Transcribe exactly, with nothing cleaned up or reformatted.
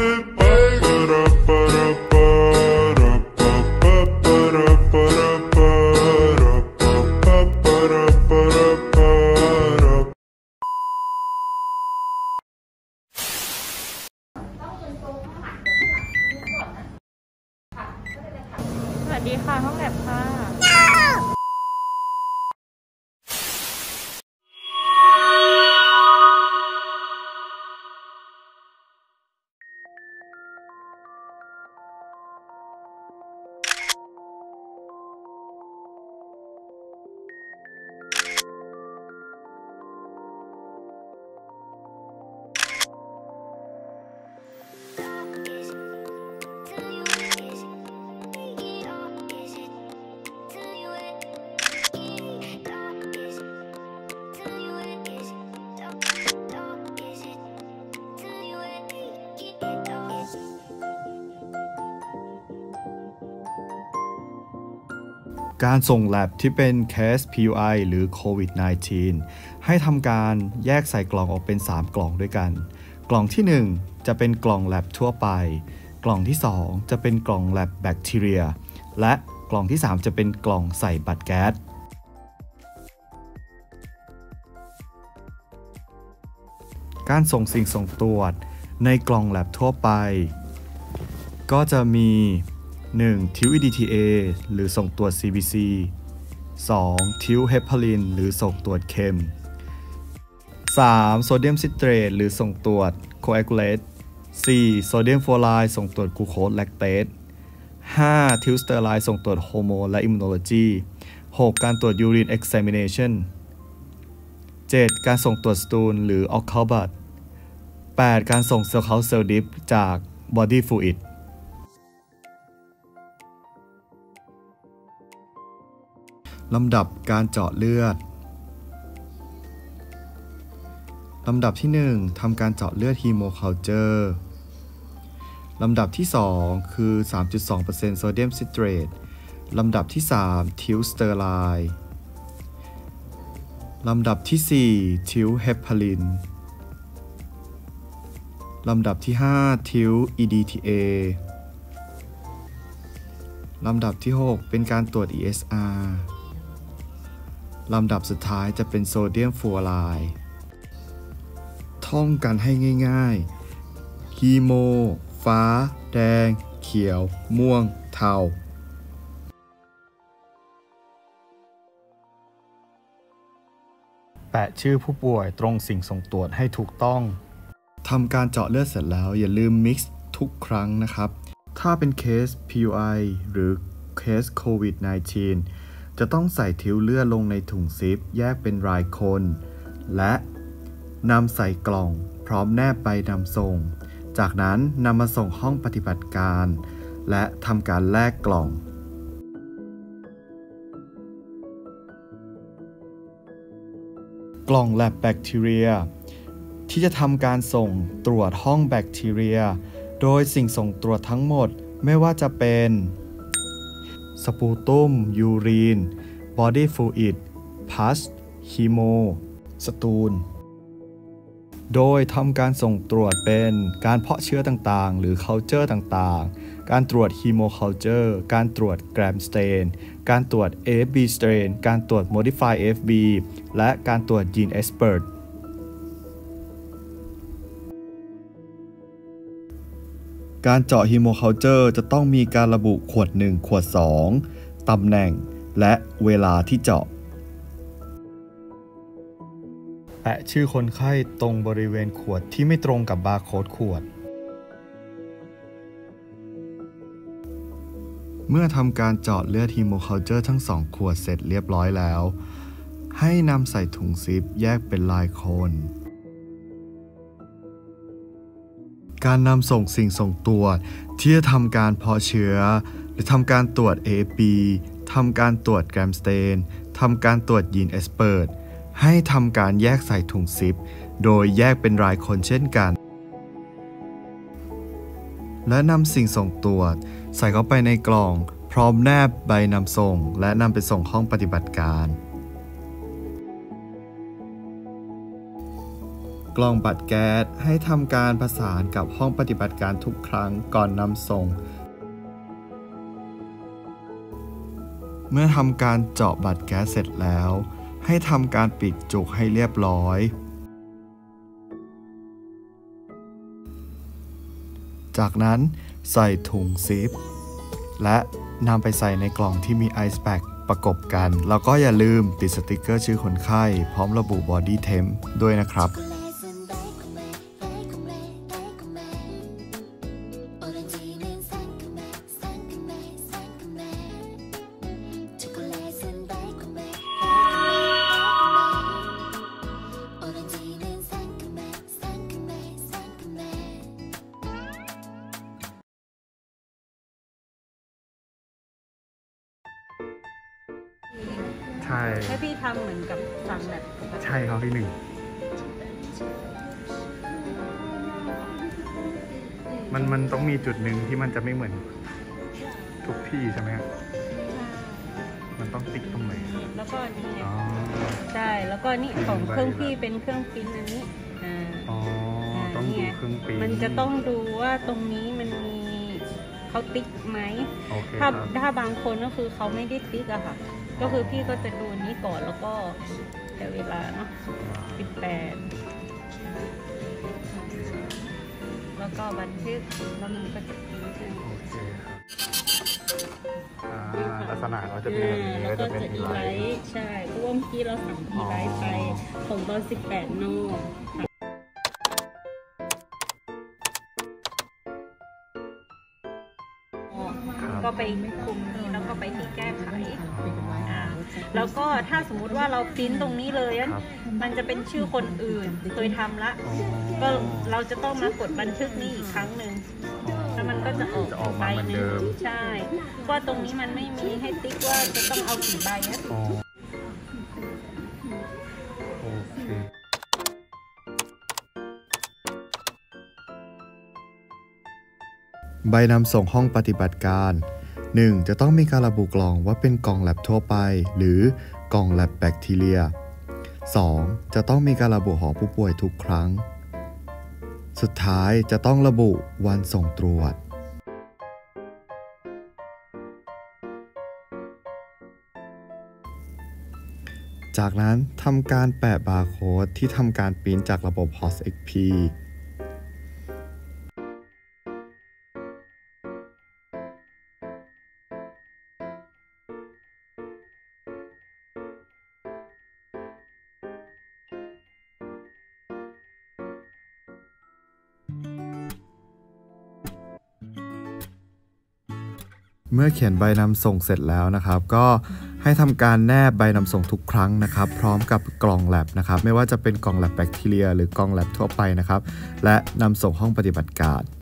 สวัสดีค่ะห้องแลบค่ะการส่ง lab ที่เป็น case พี ยู ไอ หรือ โควิด สิบเก้า ให้ทำการแยกใส่กล่องออกเป็น สาม กล่องด้วยกันกล่องที่ หนึ่ง จะเป็นกล่อง lab ทั่วไปกล่องที่ สอง จะเป็นกล่อง lab แบคทีเรียและกล่องที่ สาม จะเป็นกล่องใส่บัตรแก๊สการส่งสิ่งส่งตรวจในกล่อง lab ทั่วไปก็จะมีหนึ่ง ทิว อี ดี ที เอ หรือส่งตรวจ ซี บี ซี สอง ทิว เฮปารินหรือส่งตรวจเค็ม สาม โซเดียมซิตรตหรือส่งตรวจโคแอคูเลต สี่ โซเดียมฟลูออไรด์ส่งตรวจกลูโคสแลคเตส ห้า ทิวสเตอไรด์ส่งตรวจฮอร์โมนและอิมมูโนโลจี หก การตรวจยูรินเอ็กซามิเนชัน เจ็ด การส่งตรวจสตูลหรือออกเคาบัต แปด การส่งเซลล์เคาเซลล์ดิฟจากบอดี้ฟลูอิดลำดับการเจาะเลือดลำดับที่ หนึ่ง ทำการเจาะเลือดฮีโมคัลเจอร์ลำดับที่ สอง คือ สามจุดสองเปอร์เซ็นต์ โซเดียมซิตรตลำดับที่ สาม ทิวสเตอไรด์ลำดับที่ สี่ ทิวเฮปารินลำดับที่ ห้า ทิว อี ดี ที เอ ลำดับที่ หก เป็นการตรวจ อี เอส อาร์ ลำดับสุดท้ายจะเป็นโซเดียมฟลูออไรด์ท่องกันให้ง่ายๆฮีโมฟ้าแดงเขียวม่วงเทาแปะชื่อผู้ป่วยตรงสิ่งส่งตรวจให้ถูกต้องทำการเจาะเลือดเสร็จแล้วอย่าลืมมิกซ์ทุกครั้งนะครับถ้าเป็นเคส พี ยู ไอ หรือเคสโควิด สิบเก้า จะต้องใส่ทิวเลือดลงในถุงซิปแยกเป็นรายคนและนำใส่กล่องพร้อมแนบใบนำส่งจากนั้นนำมาส่งห้องปฏิบัติการและทำการแลกกล่องกล่องแลบแบคทีเรียที่จะทำการส่งตรวจห้องแบคทีเรียโดยสิ่งส่งตรวจทั้งหมดไม่ว่าจะเป็นสปูตุมยูรีนบอดี้ฟลูอิดพัสฮีโมสตูลโดยทำการส่งตรวจเป็นการเพาะเชื้อต่างๆหรือ culture ต่างๆการตรวจฮีโมคัลเจอร์การตรวจแกรมสเตนการตรวจ เอ เอฟ บี strain การตรวจ modify เอ เอฟ บี และการตรวจยีน expertการเจาะฮีโมคัลเจอร์จะต้องมีการระบุขวดหนึ่งขวดสองตำแหน่งและเวลาที่เจาะแปะชื่อคนไข้ตรงบริเวณขวดที่ไม่ตรงกับบาร์โค้ดขวดเมื่อทำการเจาะเลือดฮีโมคัลเจอร์ทั้งสองขวดเสร็จเรียบร้อยแล้วให้นำใส่ถุงซิปแยกเป็นลายคนการนำส่งสิ่งส่งตรวจที่จะทำการเพาะเชื้อหรือทำการตรวจ เอ เอฟ บี ทำการตรวจแกรมสเตนทำการตรวจยีนเอ็กซ์เพิร์ตให้ทำการแยกใส่ถุงซิปโดยแยกเป็นรายคนเช่นกันและนำสิ่งส่งตรวจใส่เข้าไปในกล่องพร้อมแนบใบนำส่งและนำไปส่งห้องปฏิบัติการกล่องบัตรแก๊สให้ทำการประสานกับห้องปฏิบัติการทุกครั้งก่อนนำส่งเมื่อทำการเจาะบัตรแก๊สเสร็จแล้วให้ทำการปิดจุกให้เรียบร้อยจากนั้นใส่ถุงซิปและนำไปใส่ในกล่องที่มีไอซ์แพ็คประกบกันแล้วก็อย่าลืมติดสติกเกอร์ชื่อคนไข้พร้อมระบุ body temp ด้วยนะครับใช่ให้พี่ทำเหมือนกับสั่งแบบใช่ครับพี่หนึ่งมันมันต้องมีจุดหนึ่งที่มันจะไม่เหมือนทุกที่ใช่ไหมครับมันต้องติ๊กตรงไหนแล้วก็นี่ใช่แล้วก็นี่ของเครื่องพี่เป็นเครื่องปริ้นอันนี้อ่าอ๋อต้องดูเครื่องปริ้นมันจะต้องดูว่าตรงนี้มันมีเขาติ๊กไหมถ้าถ้าบางคนก็คือเขาไม่ได้ติ๊กอะค่ะก็คือพี่ก็จะดูนี้ก่อนแล้วก็แต่เวลาเนาะสิบแปดแล้วก็บันทึกแล้วมันก็จะพิมพ์โอเคครับลักษณะเราจะเป็นแบบนี้แล้วก็จะอีไลท์ใช่เพราะว่าเมื่อกี้เราสั่งอีไลท์ไปของตอนสิบแปดโน่ก็ไปคุมนี้แล้วก็ไปที่แก้ไขแล้วก็ถ้าสมมุติว่าเราพิมพ์ตรงนี้เลยมันจะเป็นชื่อคนอื่นเคยทำละก็เราจะต้องมากดบันทึกนี้อีกครั้งหนึ่งแล้วมันก็จะออกใบหนึ่งใช่ว่าตรงนี้มันไม่มีให้ติ๊กว่าจะต้องเอากี่ใบนะใบนำส่งห้องปฏิบัติการ หนึ่ง. จะต้องมีการระบุกล่องว่าเป็นกล่องแลบทั่วไปหรือกล่องแลบแบคทีเรีย สอง. จะต้องมีการระบุหอผู้ป่วยทุกครั้งสุดท้ายจะต้องระบุวันส่งตรวจจากนั้นทำการแปะบาร์โค้ดที่ทำการปริ้นจากระบบ โฮสต์ เอ็กซ์ พี เมื่อเขียนใบนำส่งเสร็จแล้วนะครับก็ให้ทำการแนบใบนำส่งทุกครั้งนะครับพร้อมกับกล่องแลบนะครับไม่ว่าจะเป็นกล่องแลบแบคทีเรียหรือกล่องแลบทั่วไปนะครับและนำส่งห้องปฏิบัติการ